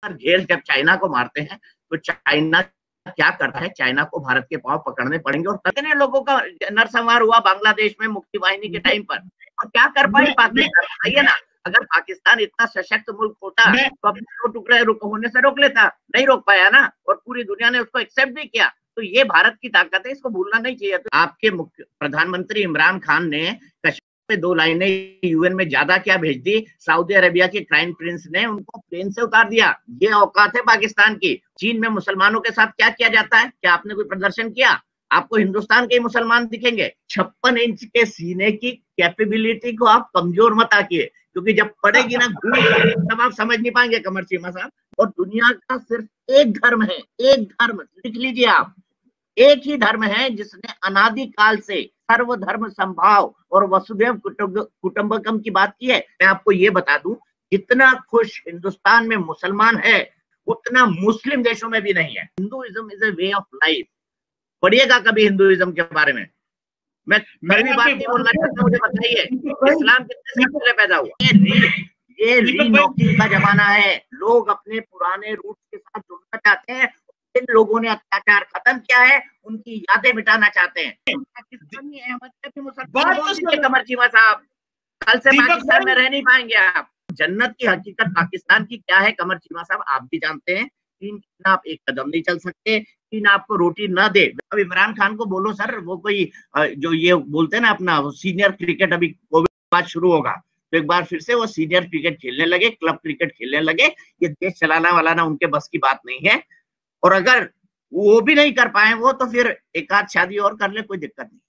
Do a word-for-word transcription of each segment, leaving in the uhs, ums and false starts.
घेर जब चाइना को मारते हैं तो चाइना क्या करता है, चाइना को भारत के पांव पकड़ने पड़ेंगे। और कितने लोगों का नरसंहार हुआ बांग्लादेश में मुक्ति वाहिनी के टाइम पर, और क्या कर पाई पाकिस्तान, बताइए ना। अगर पाकिस्तान इतना सशक्त मुल्क होता तो अपने दो टुकड़े होने से रोक लेता, नहीं रोक पाया ना, और पूरी दुनिया ने उसको एक्सेप्ट भी किया। तो ये भारत की ताकत है, इसको भूलना नहीं चाहिए। तो आपके मुख्य प्रधानमंत्री इमरान खान ने कश्मीर में दो लाइनें यूएन में ज्यादा क्या भेज दी, सऊदी अरेबिया के क्राउन प्रिंस ने उनको प्लेन से उतार दिया। ये औकात है पाकिस्तान की। चीन में मुसलमानों के साथ क्या किया जाता है, क्या आपने कोई प्रदर्शन किया? आपको हिंदुस्तान के ही मुसलमान दिखेंगे। छप्पन इंच के सीने की कैपेबिलिटी को आप कमजोर मत आकिए, क्योंकि जब पड़ेगी ना तब आप समझ नहीं पाएंगे कमर चीमा साहब। और दुनिया का सिर्फ एक धर्म है, एक धर्म, लिख लीजिए आप, एक ही धर्म है जिसने अनादिकाल से सर्वधर्म संभाव और वसुधैव कुटुंबकम की बात की है। मैं आपको ये बता दूं, जितना खुश हिंदुस्तान में मुसलमान है उतना मुस्लिम देशों में भी नहीं है। Hinduism is a way of life. पढ़िएगा कभी हिंदुइज्म के बारे में। मैं मैं भी बात नहीं बोलना चाहता, मुझे बताइए इस्लाम कितने साल पहले पैदा हुआ? ये ये रीनॉकिंग का जमाना है। लोग अपने पुराने रूट के साथ जुड़ना चाहते हैं। इन लोगों ने अत्याचार खत्म किया है, उनकी यादें मिटाना चाहते हैं। पाकिस्तानी अहमद के मुसलमान कमर चीमा साहब, कल से पाकिस्तान में रह नहीं पाएंगे आप। जन्नत की हकीकत पाकिस्तान की क्या है कमर चीमा साहब, आप भी जानते हैं। तीन आप एक कदम नहीं चल सकते, तीन आपको रोटी ना दे। अब इमरान खान को बोलो सर, वो कोई जो ये बोलते हैं ना अपना सीनियर क्रिकेट, अभी कोविड बाद शुरू होगा तो एक बार फिर से वो सीनियर क्रिकेट खेलने लगे, क्लब क्रिकेट खेलने लगे। ये देश चलाना वाला ना उनके बस की बात नहीं है। और अगर वो भी नहीं कर पाए वो, तो फिर एक आध शादी और कर ले, कोई दिक्कत नहीं।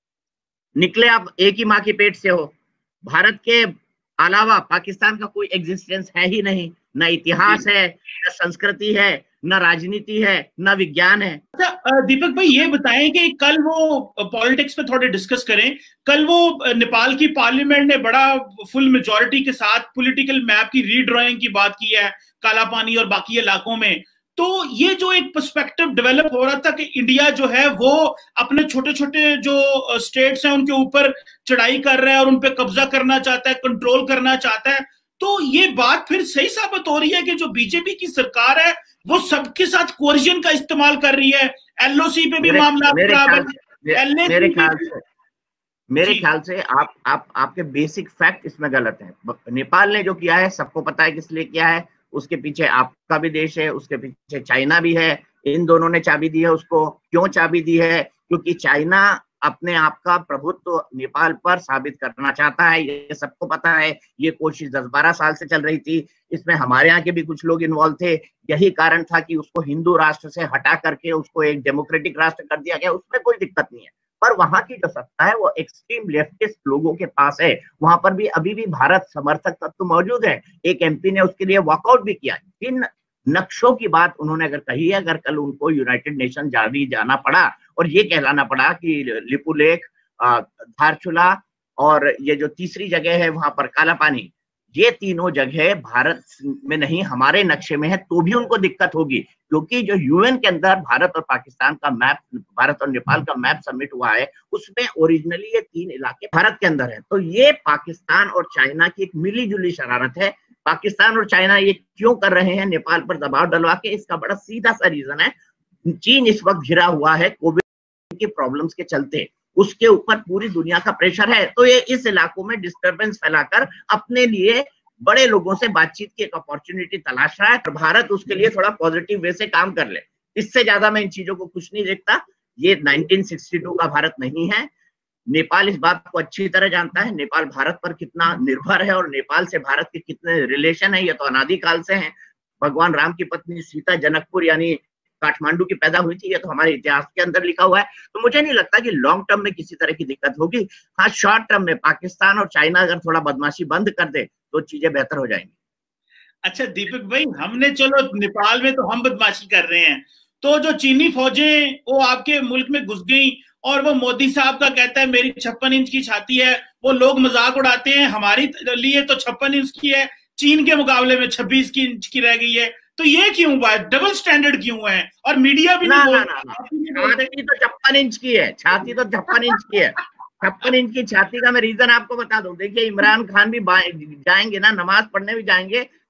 निकले आप एक ही माँ की पेट से हो। भारत के अलावा पाकिस्तान का कोई एग्जिस्टेंस है ही नहीं, ना इतिहास है, ना संस्कृति है, ना राजनीति है, ना विज्ञान है। अच्छा दीपक भाई, ये बताएं कि कल वो पॉलिटिक्स पे थोड़े डिस्कस करें। कल वो नेपाल की पार्लियामेंट ने बड़ा फुल मेजॉरिटी के साथ पॉलिटिकल मैप की रीड्राइंग की बात की है काला पानी और बाकी इलाकों में। तो ये जो एक पर्सपेक्टिव डेवलप हो रहा था कि इंडिया जो है वो अपने छोटे छोटे जो स्टेट्स हैं उनके ऊपर चढ़ाई कर रहा है और उन पे कब्जा करना चाहता है, कंट्रोल करना चाहता है, तो ये बात फिर सही साबित हो रही है कि जो बीजेपी की सरकार है वो सबके साथ कोर्जन का इस्तेमाल कर रही है। एलओसी पे भी मामला मेरे ख्याल से मेरे ख्याल से मेरे ख्याल से आप आप आपके बेसिक फैक्ट इसमें गलत है। नेपाल ने जो किया है सबको पता है किस लिए किया है। उसके पीछे आपका भी देश है, उसके पीछे चाइना भी है। इन दोनों ने चाबी दी है उसको। क्यों चाबी दी है? क्योंकि चाइना अपने आप का प्रभुत्व नेपाल पर साबित करना चाहता है, ये सबको पता है। ये कोशिश दस बारह साल से चल रही थी। इसमें हमारे यहाँ के भी कुछ लोग इन्वॉल्व थे। यही कारण था कि उसको हिंदू राष्ट्र से हटा करके उसको एक डेमोक्रेटिक राष्ट्र कर दिया गया। उसमें कोई दिक्कत नहीं है। पर वहां की जो सत्ता है वो एक्सट्रीम लेफ्टिस्ट लोगों के पास है। वहां पर भी अभी भी भारत समर्थक तत्व मौजूद है। एक एमपी ने उसके लिए वॉकआउट भी किया। इन नक्शों की बात उन्होंने अगर कही है, अगर कल उनको यूनाइटेड नेशन जारी जाना पड़ा और ये कहलाना पड़ा कि लिपुलेख, धारचूला और ये जो तीसरी जगह है वहां पर काला पानी, ये तीनों जगह भारत में नहीं हमारे नक्शे में है, तो भी उनको दिक्कत होगी। क्योंकि जो यूएन के अंदर भारत और पाकिस्तान का मैप, भारत और नेपाल का मैप सबमिट हुआ है, उसमें ओरिजिनली ये तीन इलाके भारत के अंदर है। तो ये पाकिस्तान और चाइना की एक मिली जुली शरारत है। पाकिस्तान और चाइना ये क्यों कर रहे हैं नेपाल पर दबाव डलवा के? इसका बड़ा सीधा सा रीजन है, चीन इस वक्त घिरा हुआ है कोविड की प्रॉब्लम्स के चलते। उसके ऊपर पूरी दुनिया का प्रेशर है। तो ये इस इलाकों में डिस्टरबेंस फैलाकर अपने लिए बड़े लोगों से बातचीत की एक अपॉर्चुनिटी तलाश रहा है। और भारत उसके लिए थोड़ा पॉजिटिव वे से काम कर ले। इससे ज्यादा मैं इन चीजों को कुछ नहीं देखता। ये नाइनटीन सिक्सटी टू का भारत नहीं है। नेपाल इस बात को अच्छी तरह जानता है। नेपाल भारत पर कितना निर्भर है और नेपाल से भारत के कितने रिलेशन है, ये तो अनादिकाल से हैं। भगवान राम की पत्नी सीता जनकपुर यानी काठमांडू की पैदा हुई थी, ये तो हमारे इतिहास के अंदर लिखा हुआ है। तो मुझे नहीं लगता कि लॉन्ग टर्म में किसी तरह की दिक्कत होगी। हाँ, शॉर्ट टर्म में पाकिस्तान और चाइना अगर थोड़ा बदमाशी बंद कर दे तो चीजें बेहतर हो जाएंगी। अच्छा दीपक भाई, हमने चलो नेपाल में तो हम बदमाशी कर रहे हैं, तो जो चीनी फौजें वो आपके मुल्क में घुस गई और वो मोदी साहब का कहता है मेरी छप्पन इंच की छाती है, वो लोग मजाक उड़ाते हैं हमारी लिए तो छप्पन इंच की है, चीन के मुकाबले में छब्बीस की इंच की रह गई है। तो ये क्यों बात, डबल स्टैंडर्ड क्यों है? और मीडिया भी ना, नहीं ना, ना, ना। छाती तो छप्पन इंच की है, छाती तो छप्पन इंच की है। छप्पन इंच की छाती का मैं रीजन आपको बता दूं। देखिए, इमरान खान भी जाएंगे ना, नमाज पढ़ने भी जाएंगे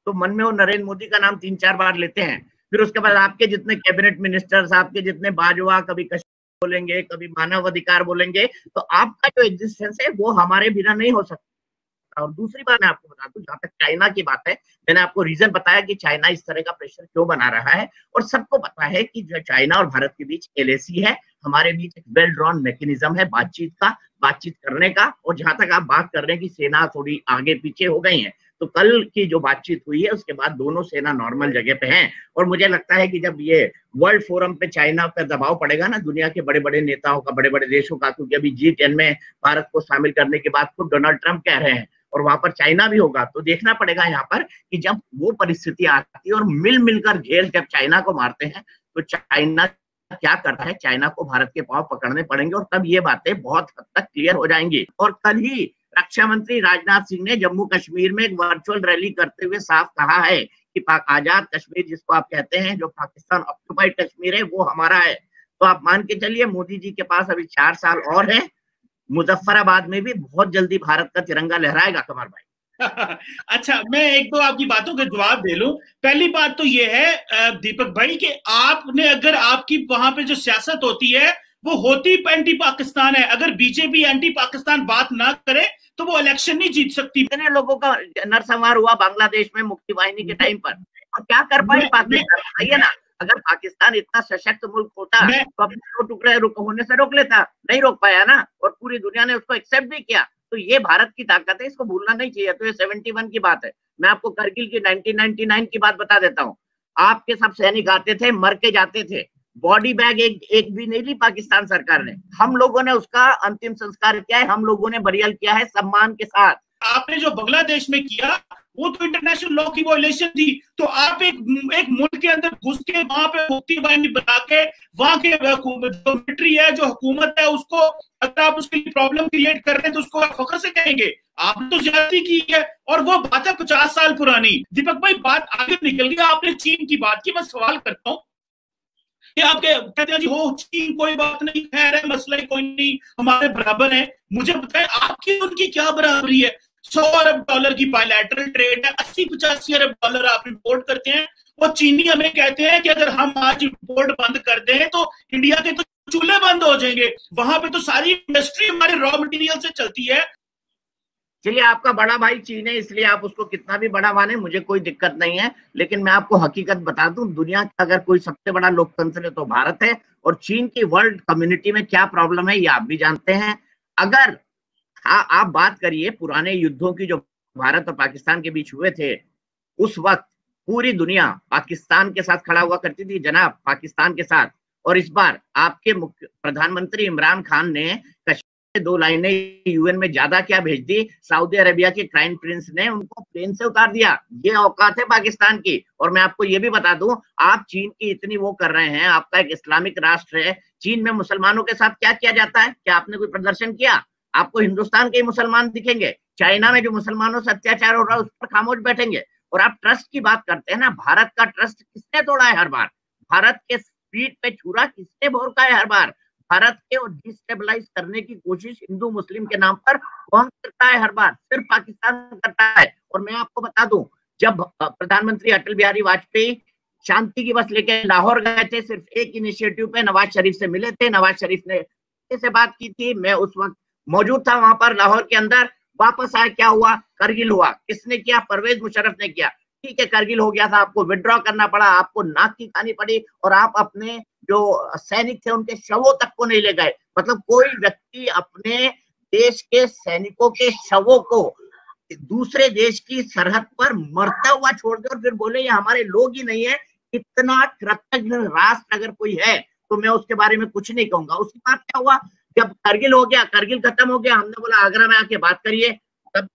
तो मन में वो नरेंद्र मोदी का नाम तीन चार बार लेते हैं। फिर उसके बाद आपके जितने कैबिनेट मिनिस्टर्स, आपके जितने बाजवा, कभी कश्मीर बोलेंगे, कभी मानव अधिकार बोलेंगे, तो आपका जो एग्जिस्टेंस है वो हमारे बिना नहीं हो सकता। और दूसरी बात मैं आपको बता दूं, जहां तक चाइना की बात है, मैंने आपको रीजन बताया कि चाइना इस तरह का प्रेशर क्यों बना रहा है। और सबको पता है कि जो चाइना और भारत के बीच एल ए सी है, हमारे बीच एक वेल ड्रॉन मैकेनिज्म है बातचीत का, बातचीत करने का। और जहां तक आप बात कर रहे हैं कि सेना थोड़ी आगे पीछे हो गई है, तो कल की जो बातचीत हुई है उसके बाद दोनों सेना नॉर्मल जगह पे हैं। और मुझे लगता है कि जब ये वर्ल्ड फोरम पे चाइना पे दबाव पड़ेगा ना, दुनिया के बड़े बड़े नेताओं का, बड़े बड़े देशों का, क्योंकि अभी जी टेन में भारत को शामिल करने के बाद खुद डोनाल्ड ट्रंप कह रहे हैं और वहां पर चाइना भी होगा, तो देखना पड़ेगा यहाँ पर कि जब वो परिस्थिति आती है और मिल मिलकर घेर जब चाइना को मारते हैं, तो चाइना क्या करता है, चाइना को भारत के पांव पकड़ने पड़ेंगे और तब ये बातें बहुत हद तक क्लियर हो जाएंगी। और कल ही रक्षा मंत्री राजनाथ सिंह ने जम्मू कश्मीर में एक वर्चुअल रैली करते हुए साफ कहा है कि आजाद कश्मीर जिसको आप कहते हैं, जो पाकिस्तान ऑक्युपाइड कश्मीर है, वो हमारा है। तो आप मान के चलिए मोदी जी के पास अभी चार साल और है, मुजफ्फराबाद में भी बहुत जल्दी भारत का तिरंगा लहराएगा कमर भाई। अच्छा, मैं एक दो आपकी बातों के जवाब दे लूं। पहली बात तो ये है दीपक भाई कि आपने, अगर आपकी वहां पे जो सियासत होती है वो होती एंटी पाकिस्तान है, अगर बीजेपी एंटी पाकिस्तान बात ना करे तो वो इलेक्शन नहीं जीत सकती। इतने लोगों का नरसंहार हुआ बांग्लादेश में मुक्ति वाहिनी के टाइम पर, और क्या कर पाई पाकिस्तान, बताइए ना। अगर पाकिस्तान इतना सशक्त मुल्क होता तो अपने दो टुकड़े होने से रोक लेता, नहीं रोक पाया ना, और पूरी दुनिया ने उसको एक्सेप्ट भी किया। तो ये भारत की ताकत है, इसको भूलना नहीं चाहिए। तो ये इकहत्तर की बात है। मैं आपको करगिल की उन्नीस सौ निन्यानवे की बात बता देता हूँ। आपके सब सैनिक आते थे, मर के जाते थे, बॉडी बैग एक एक भी नहीं ली पाकिस्तान सरकार ने। हम लोगों ने उसका अंतिम संस्कार किया है, हम लोगों ने बरियल किया है सम्मान के साथ। आपने जो बांग्लादेश में किया वो तो इंटरनेशनल लॉ की वायलेशन थी। तो आप एक एक मुल्क के अंदर घुस के वहां पे मुक्ति वाहिनी बना के वहां के जो मिलिट्री है, जो हुकूमत है, उसको अगर आप उसके लिए प्रॉब्लम क्रिएट कर रहे हैं तो उसको आप फख्र से कहेंगे आपने तो ज्यादती की है। और वो बात है पचास साल पुरानी। दीपक भाई बात आगे निकल गई, आपने चीन की बात की। मैं सवाल करता हूँ कि आपके कहते हैं जी हो चीन कोई बात नहीं, खैर है, मसला कोई नहीं, हमारे बराबर है। मुझे बताएं आपकी उनकी क्या बराबरी है? सौ अरब डॉलर की बायलैटरल ट्रेड है, अस्सी पचासी अरब डॉलर आप इंपोर्ट करते हैं। वो चीनी हमें कहते हैं कि अगर हम आज इंपोर्ट बंद कर दें तो इंडिया के तो चूल्हे बंद हो जाएंगे। वहां पे तो सारी इंडस्ट्री हमारे रॉ मटेरियल से चलती है। चलिए, आपका बड़ा भाई चीन है, इसलिए आप उसको कितना भी बड़ा माने, मुझे कोई दिक्कत नहीं है। लेकिन मैं आपको हकीकत बता दूं, दुनिया का अगर कोई सबसे बड़ा लोकतंत्र है तो भारत है। और चीन की वर्ल्ड कम्युनिटी में क्या प्रॉब्लम है ये आप भी जानते हैं। अगर हाँ, आप बात करिए पुराने युद्धों की जो भारत और पाकिस्तान के बीच हुए थे, उस वक्त पूरी दुनिया पाकिस्तान के साथ खड़ा हुआ करती थी जनाब, पाकिस्तान के साथ। और इस बार आपके मुख्य प्रधानमंत्री इमरान खान ने कश्मीर दो लाइनें यूएन में ज्यादा क्या भेज दी, सऊदी अरेबिया के क्राउन प्रिंस ने उनको प्लेन से उतार दिया। ये औकात है पाकिस्तान की। और मैं आपको ये भी बता दूं, आप चीन की इतनी वो कर रहे हैं, आपका एक इस्लामिक राष्ट्र है, चीन में मुसलमानों के साथ क्या किया जाता है? क्या आपने कोई प्रदर्शन किया? आपको हिंदुस्तान के ही मुसलमान दिखेंगे, चाइना में जो मुसलमानों से अत्याचार हो रहा है उस पर खामोश बैठेंगे। और आप ट्रस्ट की बात करते हैं ना, भारत का ट्रस्ट किसने तोड़ा है हर बार? भारत के पीठ पे छुरा किसने भोंका है हर बार? भारत के और डिस्टेबलाइज करने की कोशिश हिंदू मुस्लिम के नाम पर कौन करता है हर बार? सिर्फ पाकिस्तान करता है। और मैं आपको बता दूं, जब प्रधानमंत्री अटल बिहारी वाजपेयी शांति की बस लेके लाहौर गए थे, सिर्फ एक इनिशिएटिव पे नवाज शरीफ से मिले थे, नवाज शरीफ ने से बात की थी, मैं उस वक्त मौजूद था वहां पर लाहौर के अंदर। वापस आए, क्या हुआ? करगिल हुआ। किसने किया? परवेज मुशर्रफ ने किया। ठीक है, करगिल हो गया था, आपको विड्रॉ करना पड़ा, आपको नाक की खानी पड़ी, और आप अपने जो सैनिक थे उनके शवों तक को नहीं ले गए। मतलब कोई व्यक्ति अपने देश के सैनिकों के शवों को दूसरे देश की सरहद पर मरता हुआ छोड़ दे और फिर बोले ये हमारे लोग ही नहीं है। इतना कृतज्ञ राष्ट्र अगर कोई है तो मैं उसके बारे में कुछ नहीं कहूंगा। उसके बाद क्या हुआ? जब करगिल हो गया, करगिल खत्म हो गया, हमने बोला आगरा में आके बात करिए, तब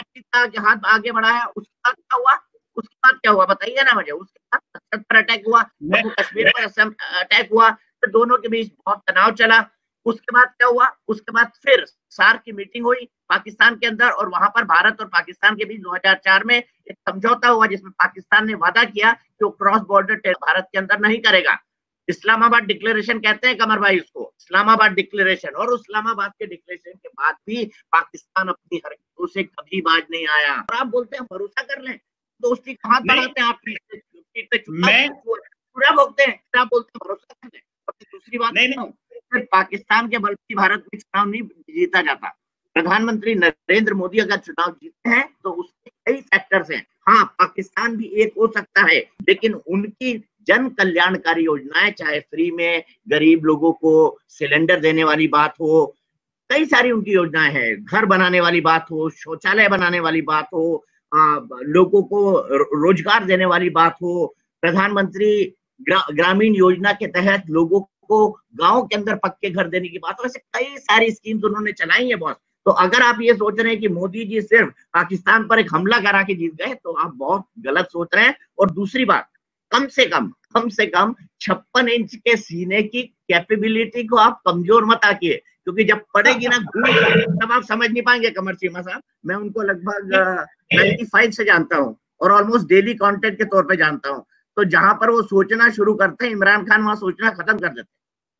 हाथ आगे बढ़ाया। उसके बाद क्या हुआ? उसके बाद क्या हुआ बताइए ना मुझे। उसके बाद असद पर अटैक हुआ, जम्मू कश्मीर पर अटैक हुआ, तो दोनों के बीच बहुत तनाव चला। उसके बाद क्या हुआ? उसके बाद फिर सार्क की मीटिंग हुई पाकिस्तान के अंदर, और वहां पर भारत और पाकिस्तान के बीच दो हज़ार चार में एक समझौता हुआ जिसमें पाकिस्तान ने वादा किया कि वो क्रॉस बॉर्डर भारत के अंदर नहीं करेगा। इस्लामाबाद डिक्लेरेशन कहते हैं कमर भाई उसको, इस्लामाबाद डिक्लेरेशन। और इस्लामाबाद के डिक्लेरेशन के बाद भी पाकिस्तान अपनी हरकतों से कभी बाज नहीं आया। और आप बोलते हैं भरोसा कर लें, दोस्ती कहाँ कराते हैं आप? मैं पूरा बोलते हैं, क्या बोलते हैं, भरोसा करते हैं। और दूसरी बात, नहीं नहीं पाकिस्तान के बल से भारत में चुनाव नहीं जीता जाता। प्रधानमंत्री नरेंद्र मोदी अगर चुनाव जीतते हैं तो उसके कई फैक्टर्स हैं। हाँ, पाकिस्तान भी एक हो सकता है, लेकिन उनकी जन कल्याणकारी योजनाएं, चाहे फ्री में गरीब लोगों को सिलेंडर देने वाली बात हो, कई सारी उनकी योजनाएं हैं, घर बनाने वाली बात हो, शौचालय बनाने वाली बात हो, आ, लोगों को रोजगार देने वाली बात हो, प्रधानमंत्री ग्रा, ग्रामीण योजना के तहत लोगों को गांव के अंदर पक्के घर देने की बात हो, ऐसे कई सारी स्कीम्स उन्होंने चलाई है बॉस। तो अगर आप ये सोच रहे हैं कि मोदी जी सिर्फ पाकिस्तान पर एक हमला करा के जीत गए, तो आप बहुत गलत सोच रहे हैं। और दूसरी बात, कम से कम कम से कम छप्पन इंच के सीने की कैपेबिलिटी को आप कमजोर मत आकिए, क्योंकि जब पड़ेगी ना घूम, तब आप समझ नहीं पाएंगे। कमर चीमा साहब, मैं उनको लगभग पचानवे से जानता हूँ और ऑलमोस्ट डेली कांटेक्ट के तौर पे जानता हूँ। तो जहां पर वो सोचना शुरू करते हैं, इमरान खान वहां सोचना खत्म कर देते हैं।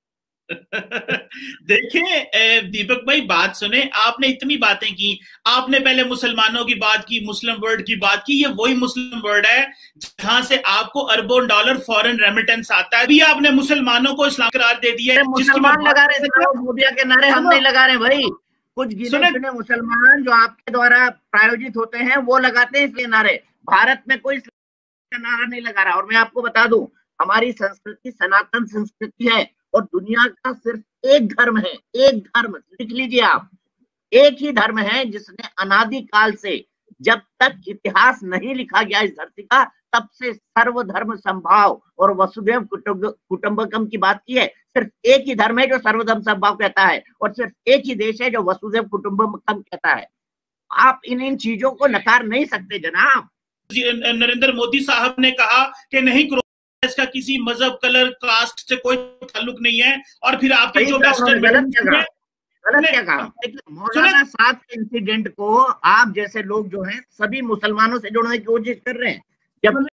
देखिए दीपक भाई, बात सुने, आपने इतनी बातें की, आपने पहले मुसलमानों की बात की, मुस्लिम वर्ल्ड की बात की। ये वही मुस्लिम वर्ल्ड है जहां से आपको अरबों डॉलर फॉरेन रेमिटेंस आता है। अभी आपने मुसलमानों को इस्लाम करार दे दिया है। मुसलमान लगा रहे इस्लामोफोबिया के नारे, हम नहीं लगा रहे भाई। कुछ गिने चुने मुसलमान जो आपके द्वारा प्रायोजित होते हैं वो लगाते हैं इसलिए नारे। भारत में कोई नारा नहीं लगा रहा। और मैं आपको बता दूं, हमारी संस्कृति सनातन संस्कृति है और दुनिया का सिर्फ एक धर्म है, एक धर्म, लिख लीजिए आप, एक ही धर्म है जिसने अनादिकाल से, जब तक इतिहास नहीं लिखा गया इस धरती का, तब से सर्वधर्म संभाव और वसुधैव कुटुंबकम की बात की है। सिर्फ एक ही धर्म है जो सर्वधर्म संभाव कहता है और सिर्फ एक ही देश है जो वसुधैव कुटुंबकम कहता है। आप इन इन चीजों को नकार नहीं सकते जनाब। नरेंद्र मोदी साहब ने कहा कि नहीं, इसका किसी मजहब, कलर, कास्ट से कोई ताल्लुक नहीं है। और फिर आपके जो वेस्टर्न गलत क्या कहा? मौलाना साहब के इंसिडेंट को आप जैसे लोग जो हैं सभी मुसलमानों से जोड़ने की कोशिश कर रहे हैं। जब